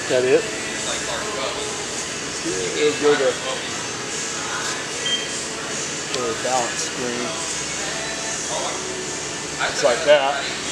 That it? It'll go to the balance screen. It's like that.